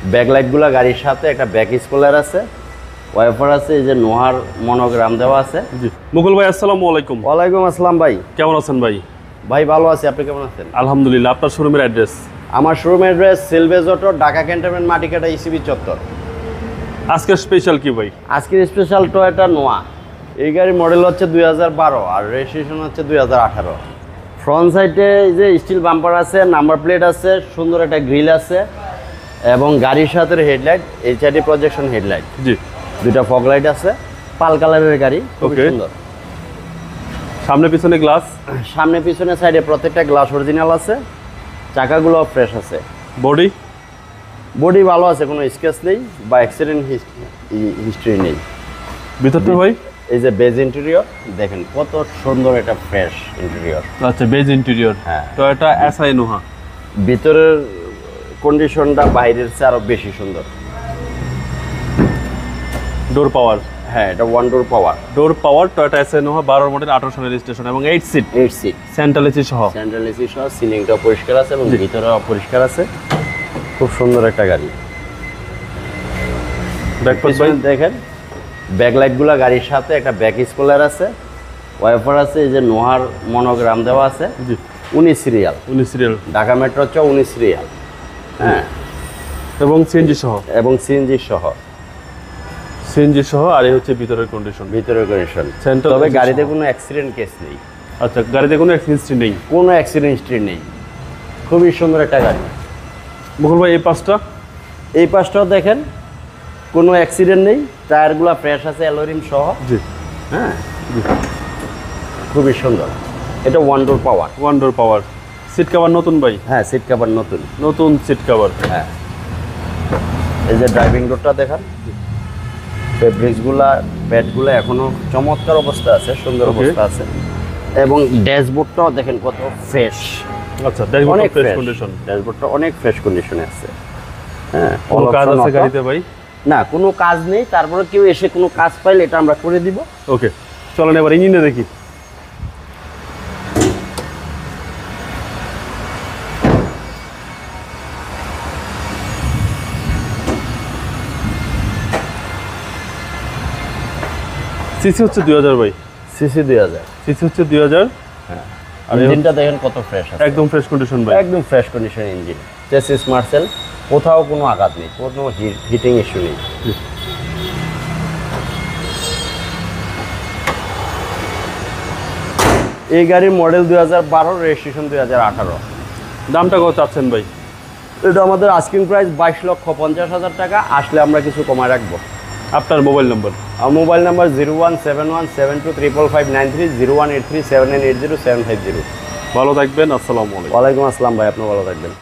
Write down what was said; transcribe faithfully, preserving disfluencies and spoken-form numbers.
ব্যাকলাইটগুলো গাড়ির সাথে একটা ব্যাক স্পয়লার আছে, ওয়াইপার আছে, এই যে নোহার মনোগ্রাম দেওয়া আছে। জি মুকুল ভাই আসসালামু আলাইকুম। ওয়ালাইকুম আসসালাম ভাই, কেমন আছেন ভাই? ভাই ভালো আছি, আপনি কেমন আছেন? আলহামদুলিল্লাহ। আপনার শোরুমের অ্যাড্রেস? আমার শোরুমের address salvage auto, Dhaka cantonment, Matikata, ECB চত্বর। আজকের স্পেশাল কি ভাই? আজকের স্পেশাল টয়োটা নোয়া। এই গাড়ির মডেল হচ্ছে দুই হাজার বারো আর রেজিস্ট্রেশন হচ্ছে দুই হাজার আঠারো। ফ্রন্ট সাইডে যে স্টিল বাম্পার আছে, নাম্বার প্লেট আছে, সুন্দর একটা গ্রিল আছে এবং গাড়ির সাথে হেডলাইট, এইচআইডি প্রজেকশন হেডলাইট, জি দুইটা ফগ লাইট আছে, পাল কালারের গাড়ি, খুব Okay. সুন্দর। সামনে পিছনে গ্লাস, সামনে পিছনে সাইডে প্রত্যেকটা গ্লাস অরিজিনাল আছে, চাকাগুলো ফ্রেশ আছে, বডি বডি ভালো আছে, কোনো স্কেচ নেই বা অ্যাক্সিডেন্ট হিস্ট্রি নেই। ভিতরটা ভাই? এই যে বেজ ইন্টেরিয়র দেখেন কত সুন্দর, এটা ফ্রেশ ইন্টেরিয়র। আচ্ছা, বেজ ইন্টেরিয়র, হ্যাঁ। Toyota SI Noah. ভিতরের কন্ডিশনটা বাইরের চেয়ে আরো বেশি সুন্দর। ডোর পাওয়ার, হ্যাঁ, এটা one door power, door power Toyota SI Noah, বারো মডেল, আঠারো সালের রেজিস্ট্রেশন এবং eight seat, eight seat, central AC সহ। সেন্ট্রাল এসি সহ, সিলিংটা পরিষ্কার আছে এবং জি। ভিতরেও পরিষ্কার আছে, খুব সুন্দর একটা গাড়ি। ব্যাকপার্ট ভাই? পিছনে দেখেন ব্যাকলাইটগুলো গাড়ির সাথে একটা ব্যাক স্পয়লার আছে, ওয়াইপার আছে, এই যে নোহার মনোগ্রাম দেওয়া আছে, জি উনিশ সিরিয়াল, উনিশ সিরিয়াল ঢাকা মেট্রো চ উনিশ সিরিয়াল, হ্যাঁ, এবং সিএনজি সহ, এবং সিএনজি সহ, সিএনজি সহ। আর এই হচ্ছে ভিতরের কন্ডিশন, ভিতরের কন্ডিশন। Central তবে A C গাড়িতে সহ। কোনো অ্যাক্সিডেন্ট কেস নেই, আচ্ছা, গাড়িতে কোনো অ্যাক্সিডেন্ট নেই। কোনো অ্যাক্সিডেন্ট হিস্ট্রি নেই, খুবই সুন্দর একটা গাড়ি। মুকুল ভাই এই পাঁচটা? এই পাশটাও দেখেন কোনো অ্যাক্সিডেন্ট নেই, টায়ারগুলো ফ্রেশ আছে, অ্যালোরিম সহ, জি হ্যাঁ, খুবই সুন্দর। এটা one door power, one door power. Seat cover নতুন ভাই? হ্যাঁ, সিট কভার নতুন, নতুন সিট কভার। হ্যাঁ। এই যে ড্রাইভিং ডোরটা দেখান, ফেব্রিক্সগুলা, প্যাডগুলো এখনো চমৎকার অবস্থা আছে, সুন্দর Okay. অবস্থা আছে এবং ড্যাশবোর্ডটাও দেখেন কত ফ্রেশ, আচ্ছা, ড্যাশবোর্ড অনেক ফ্রেশ ফ্রেশ কন্ডিশন। ড্যাশবোর্ডটা অনেক ফ্রেশ কন্ডিশনে আছে, হ্যাঁ। কোনো all কাজ option আছে auto। গাড়িতে ভাই? না, কোনো কাজ নেই, তারপরে কেউ এসে কোনো কাজ পাইলে এটা আমরা করে দিব। ওকে, চলেন এবার ইঞ্জিনে দেখি। সিসি হচ্ছে দুই হাজার ভাই? সিসি দুই হাজার, সিসি হচ্ছে দুই হাজার। হ্যাঁ। আর ইঞ্জিনটা দেখেন কত ফ্রেশ আছে, একদম ফ্রেশ কন্ডিশন ভাই। একদম ফ্রেশ কন্ডিশন ইঞ্জিন, চেসিস মার্সেল, কোথাও কোনো আঘাত নেই, কোনো হিটিং ইস্যু নেই। এই গাড়ির মডেল দুই হাজার বারো, রেজিস্ট্রেশন দুই হাজার আঠারো। দামটা কত চাচ্ছেন ভাই? এটা আমাদের আস্কিং প্রাইস বাইশ লক্ষ পঞ্চাশ হাজার টাকা, আসলে আমরা কিছু কমায় রাখবো। আপনার মোবাইল নম্বর? আর mobile number zero one seven one seven two triple five nine three, zero one eight three seven nine eight zero seven five zero. ভালো থাকবেন, আসসালামু আলাইকুম। ওয়ালাইকুম আসসালাম ভাই, আপনি ভালো থাকবেন।